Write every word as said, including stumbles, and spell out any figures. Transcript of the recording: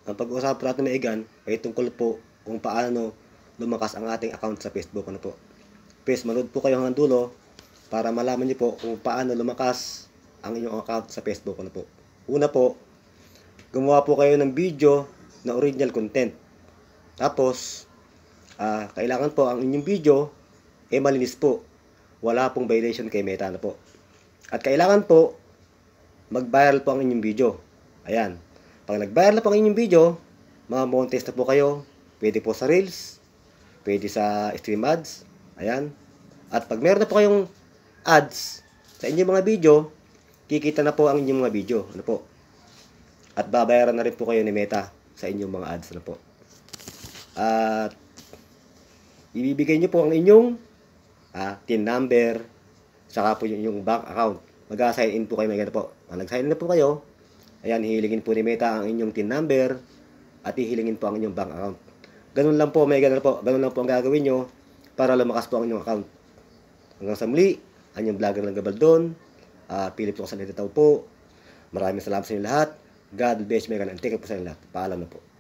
Ang pag-uusapan natin na igan ay tungkol po kung paano lumakas ang ating account sa Facebook. Ano po? Please, manood po kayo hanggang dulo para malaman niyo po kung paano lumakas ang inyong account sa Facebook. Ano po? Una po, gumawa po kayo ng video na original content. Tapos, uh, kailangan po ang inyong video ay eh, malinis po. Wala pong violation kay Meta na po. At kailangan po mag-viral po ang inyong video. Ayan. Pag nag-viral na po ang inyong video, mga monetize na po kayo. Pwede po sa Reels, pwede sa stream ads. Ayan. At pag meron na po kayong ads sa inyong mga video, kikita na po ang inyong mga video. Ano po? At babayaran na rin po kayo ni Meta sa inyong mga ads. Ano po? At ibibigay nyo po ang inyong ah, T I N number, saka po yung inyong bank account. Mag-sign in po kayo, may gano'n po. Pag nag-sign in na po kayo, ayan, hihilingin po ni Meta ang inyong T I N number at hihilingin po ang inyong bank account. Ganun lang po, may gano'n po. Ganun lang po ang gagawin nyo para lumakas po ang inyong account. Hanggang sa muli, ang inyong vlogger ng Gabaldon, uh, Philip Tukasan Tao po. Maraming salamat sa inyo lahat. God bless, may ganun. Thank you po sa inyo lahat. Paalam na po.